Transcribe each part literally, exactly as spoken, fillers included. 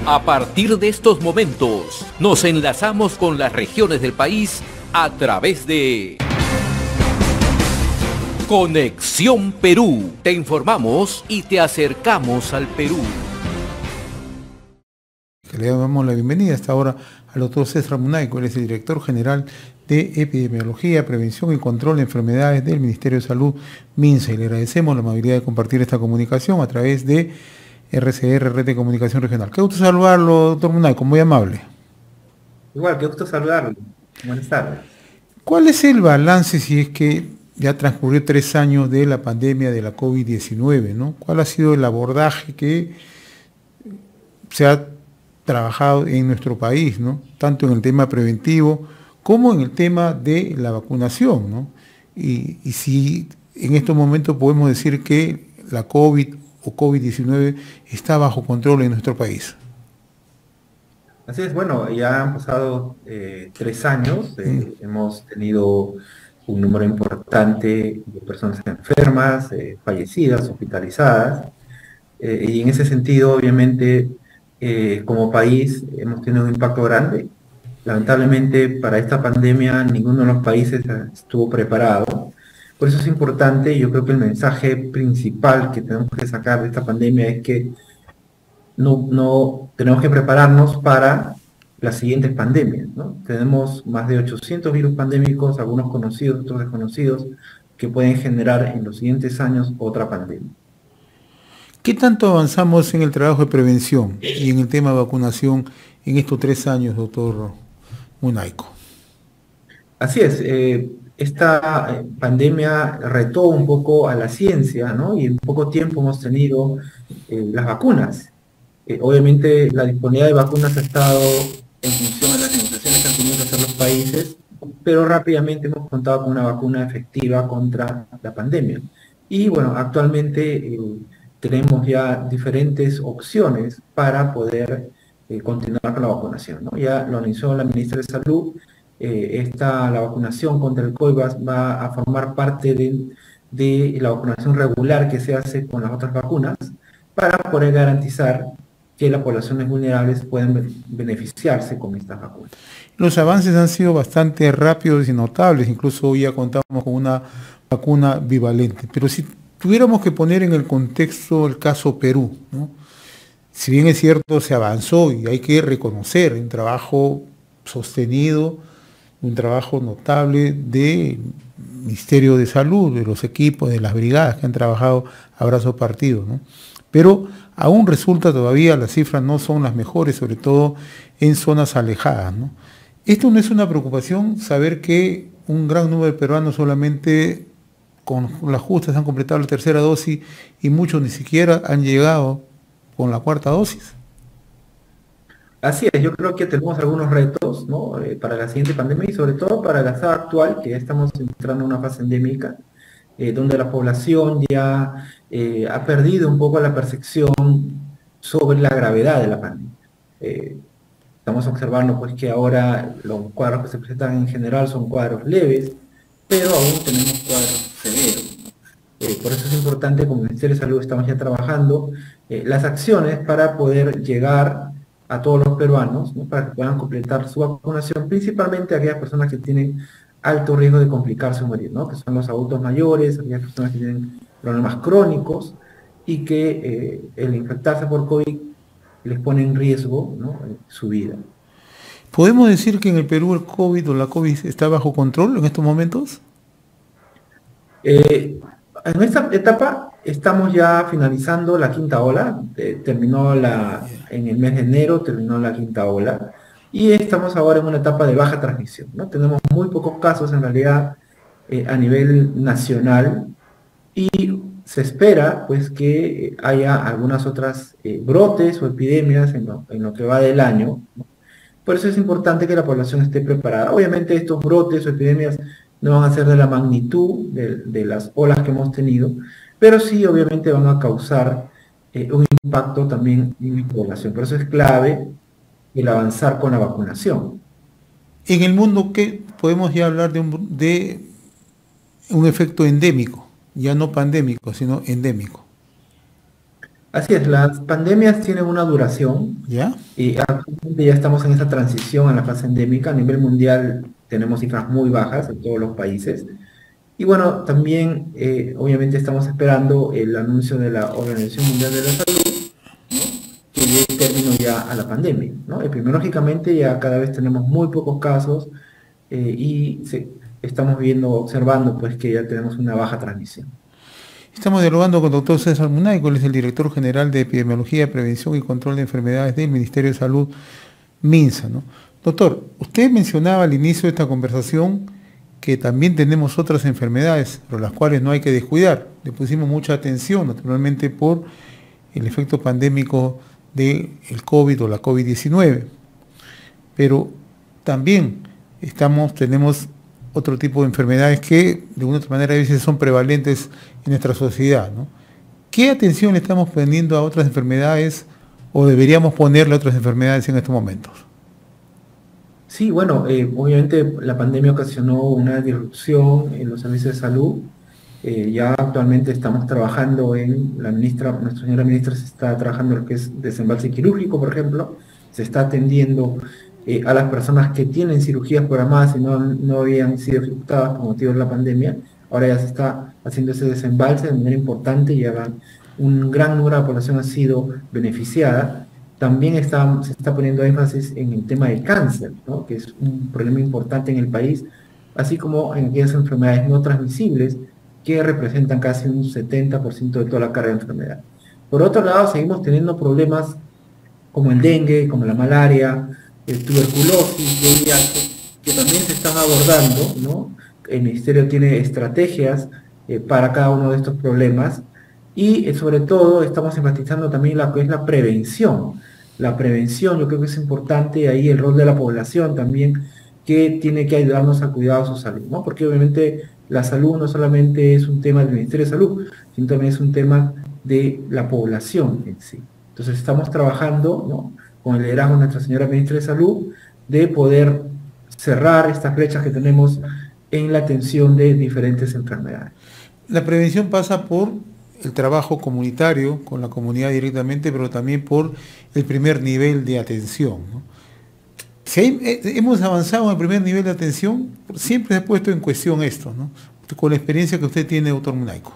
A partir de estos momentos, nos enlazamos con las regiones del país a través de Conexión Perú. Te informamos y te acercamos al Perú. Le damos la bienvenida hasta ahora al doctor César Munayco, él es el director general de Epidemiología, Prevención y Control de Enfermedades del Ministerio de Salud, MINSA, y le agradecemos la amabilidad de compartir esta comunicación a través de R C R, Red de Comunicación Regional. Qué gusto saludarlo, doctor Munayco, muy amable. Igual, qué gusto saludarlo. Buenas tardes. ¿Cuál es el balance, si es que ya transcurrió tres años de la pandemia de la COVID diecinueve, ¿no? ¿Cuál ha sido el abordaje que se ha trabajado en nuestro país, ¿no? Tanto en el tema preventivo como en el tema de la vacunación, ¿no? Y, y si en estos momentos podemos decir que la COVID o COVID diecinueve está bajo control en nuestro país. Así es, bueno, ya han pasado eh, tres años, eh, mm. hemos tenido un número importante de personas enfermas, eh, fallecidas, hospitalizadas, eh, y en ese sentido, obviamente, eh, como país hemos tenido un impacto grande. Lamentablemente, para esta pandemia ninguno de los países estuvo preparado. Por eso es importante, yo creo que el mensaje principal que tenemos que sacar de esta pandemia es que no, no tenemos que prepararnos para las siguientes pandemias, ¿no? Tenemos más de ochocientos virus pandémicos, algunos conocidos, otros desconocidos, que pueden generar en los siguientes años otra pandemia. ¿Qué tanto avanzamos en el trabajo de prevención y en el tema de vacunación en estos tres años, doctor Munayco? Así es, eh, esta pandemia retó un poco a la ciencia, ¿no? Y en poco tiempo hemos tenido eh, las vacunas. Eh, obviamente la disponibilidad de vacunas ha estado en función de las negociaciones que han tenido que hacer los países, pero rápidamente hemos contado con una vacuna efectiva contra la pandemia. Y bueno, actualmente eh, tenemos ya diferentes opciones para poder eh, continuar con la vacunación, ¿no? Ya lo anunció la ministra de Salud, eh, esta, la vacunación contra el COVID va, va a formar parte de, de la vacunación regular que se hace con las otras vacunas para poder garantizar que las poblaciones vulnerables pueden beneficiarse con estas vacunas. Los avances han sido bastante rápidos y notables, incluso hoy ya contamos con una vacuna bivalente, pero si tuviéramos que poner en el contexto el caso Perú, ¿no? Si bien es cierto, se avanzó y hay que reconocer un trabajo sostenido, un trabajo notable del Ministerio de Salud, de los equipos, de las brigadas que han trabajado a brazo partido, ¿no? Pero aún resulta todavía, las cifras no son las mejores, sobre todo en zonas alejadas, ¿no? Esto no es una preocupación, saber que un gran número de peruanos solamente con las justas han completado la tercera dosis y muchos ni siquiera han llegado con la cuarta dosis. Así es, yo creo que tenemos algunos retos, ¿no? eh, para la siguiente pandemia y sobre todo para la etapa actual, que ya estamos entrando en una fase endémica, eh, donde la población ya eh, ha perdido un poco la percepción sobre la gravedad de la pandemia. Eh, estamos observando pues que ahora los cuadros que se presentan en general son cuadros leves, pero aún tenemos cuadros severos. Eh, por eso es importante, como Ministerio de Salud estamos ya trabajando eh, las acciones para poder llegar a todos los peruanos, ¿no? Para que puedan completar su vacunación, principalmente aquellas personas que tienen alto riesgo de complicarse o morir, ¿no? Que son los adultos mayores, aquellas personas que tienen problemas crónicos y que eh, el infectarse por COVID les pone en riesgo, ¿no? su vida. ¿Podemos decir que en el Perú el COVID o la COVID está bajo control en estos momentos? Eh, en esta etapa estamos ya finalizando la quinta ola, eh, terminó la, en el mes de enero, terminó la quinta ola, y estamos ahora en una etapa de baja transmisión, ¿no? Tenemos muy pocos casos en realidad eh, a nivel nacional, y se espera pues que haya algunas otras eh, brotes o epidemias en lo, en lo que va del año, ¿no? Por eso es importante que la población esté preparada. Obviamente estos brotes o epidemias no van a ser de la magnitud de, de las olas que hemos tenido, pero sí obviamente van a causar eh, un impacto también en la población. Por eso es clave el avanzar con la vacunación. En el mundo, ¿qué podemos ya hablar de un, de un efecto endémico? Ya no pandémico, sino endémico. Así es, las pandemias tienen una duración ¿Ya? y actualmente ya estamos en esa transición a la fase endémica. A nivel mundial tenemos cifras muy bajas en todos los países. Y bueno, también eh, obviamente estamos esperando el anuncio de la Organización Mundial de la Salud, ¿no? Que dé término ya a la pandemia, ¿no? Epidemiológicamente ya cada vez tenemos muy pocos casos eh, y se- estamos viendo, observando pues que ya tenemos una baja transmisión. Estamos dialogando con el doctor César Munay, él es el director general de Epidemiología, Prevención y Control de Enfermedades del Ministerio de Salud, MINSA, ¿no? Doctor, usted mencionaba al inicio de esta conversación que también tenemos otras enfermedades, pero las cuales no hay que descuidar. Le pusimos mucha atención, naturalmente, por el efecto pandémico del COVID o la COVID diecinueve. Pero también estamos, tenemos otro tipo de enfermedades que de una u otra manera a veces son prevalentes en nuestra sociedad, ¿no? ¿Qué atención le estamos poniendo a otras enfermedades o deberíamos ponerle a otras enfermedades en estos momentos? Sí, bueno, eh, obviamente la pandemia ocasionó una disrupción en los servicios de salud. Eh, ya actualmente estamos trabajando en, la ministra, nuestra señora ministra se está trabajando en lo que es desembalse quirúrgico, por ejemplo, se está atendiendo eh, a las personas que tienen cirugías programadas y no, no habían sido ejecutadas por motivo de la pandemia. Ahora ya se está haciendo ese desembalse de manera importante, ya van, un gran número de la población ha sido beneficiada. También está, se está poniendo énfasis en el tema del cáncer, ¿no? Que es un problema importante en el país, así como en aquellas enfermedades no transmisibles que representan casi un setenta por ciento de toda la carga de enfermedad. Por otro lado, seguimos teniendo problemas como el dengue, como la malaria, el tuberculosis, V I H, que también se están abordando, ¿no? El Ministerio tiene estrategias eh, para cada uno de estos problemas y eh, sobre todo estamos enfatizando también lo que es la prevención. La prevención, yo creo que es importante ahí el rol de la población también, que tiene que ayudarnos al cuidado de su salud, ¿no? Porque obviamente la salud no solamente es un tema del Ministerio de Salud, sino también es un tema de la población en sí. Entonces estamos trabajando, ¿no?, con el liderazgo de nuestra señora ministra de Salud, de poder cerrar estas brechas que tenemos en la atención de diferentes enfermedades. La prevención pasa por el trabajo comunitario con la comunidad directamente, pero también por el primer nivel de atención, ¿no? Si hay, eh, hemos avanzado en el primer nivel de atención, siempre se ha puesto en cuestión esto, ¿no? Con la experiencia que usted tiene, doctor Munayco.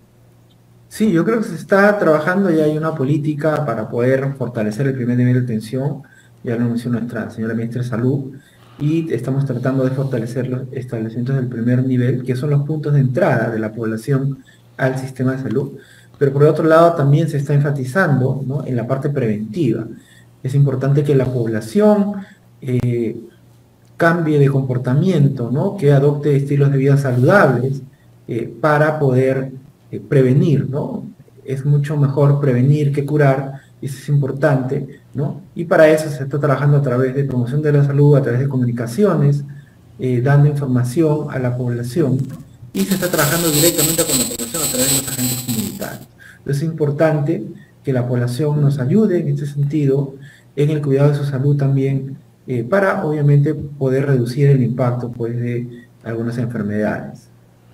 Sí, yo creo que se está trabajando y hay una política para poder fortalecer el primer nivel de atención, ya lo anunció nuestra señora ministra de Salud, y estamos tratando de fortalecer los establecimientos del primer nivel, que son los puntos de entrada de la población al sistema de salud. Pero por otro lado también se está enfatizando, ¿no?, en la parte preventiva. Es importante que la población eh, cambie de comportamiento, ¿no?, que adopte estilos de vida saludables eh, para poder eh, prevenir, ¿no? Es mucho mejor prevenir que curar, y eso es importante, ¿no? Y para eso se está trabajando a través de promoción de la salud, a través de comunicaciones, eh, dando información a la población, y se está trabajando directamente con la población a través de los agentes comunitarios. Entonces es importante que la población nos ayude en este sentido, en el cuidado de su salud también, eh, para obviamente poder reducir el impacto pues, de algunas enfermedades.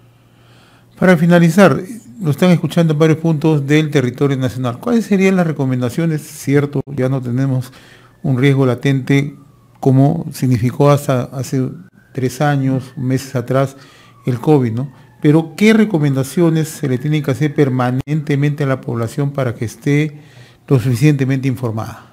Para finalizar, lo están escuchando en varios puntos del territorio nacional. ¿Cuáles serían las recomendaciones? Cierto, ya no tenemos un riesgo latente como significó hasta hace tres años, meses atrás, el COVID, ¿no? Pero ¿qué recomendaciones se le tienen que hacer permanentemente a la población para que esté lo suficientemente informada?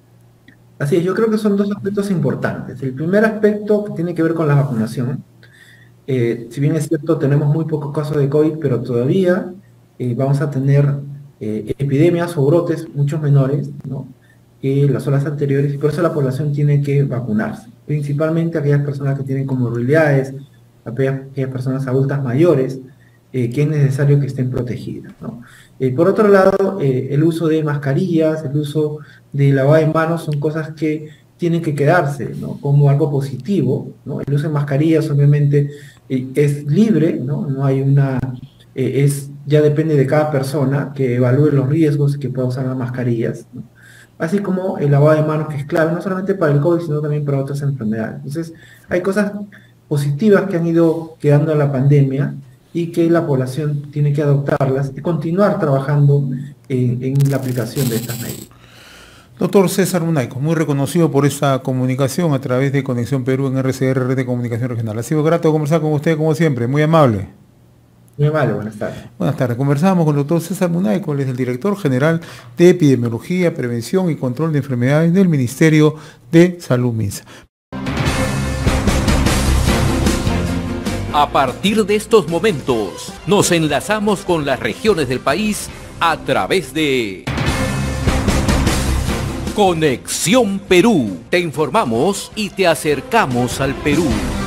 Así es, yo creo que son dos aspectos importantes. El primer aspecto que tiene que ver con la vacunación. Eh, si bien es cierto, tenemos muy pocos casos de COVID, pero todavía eh, vamos a tener eh, epidemias o brotes muchos menores, ¿no?, que las olas anteriores, y por eso la población tiene que vacunarse, principalmente aquellas personas que tienen comorbilidades, aquellas, aquellas personas adultas mayores, eh, que es necesario que estén protegidas, ¿no? Eh, por otro lado, eh, el uso de mascarillas, el uso de lavado de manos son cosas que tienen que quedarse, ¿no?, como algo positivo, ¿no? El uso de mascarillas obviamente eh, es libre, ¿no? No hay una, eh, es, ya depende de cada persona que evalúe los riesgos que pueda usar las mascarillas, ¿no? Así como el lavado de manos, que es clave, no solamente para el COVID, sino también para otras enfermedades. Entonces, hay cosas positivas que han ido quedando en la pandemia y que la población tiene que adoptarlas y continuar trabajando en, en la aplicación de estas medidas. Doctor César Munayco, muy reconocido por esta comunicación a través de Conexión Perú en R C R, Red de Comunicación Regional. Ha sido grato conversar con usted como siempre, muy amable. Muy amable, buenas tardes. Buenas tardes. Conversamos con el doctor César Munayco, él es el director general de Epidemiología, Prevención y Control de Enfermedades del Ministerio de Salud MINSA. A partir de estos momentos, nos enlazamos con las regiones del país a través de Conexión Perú. Te informamos y te acercamos al Perú.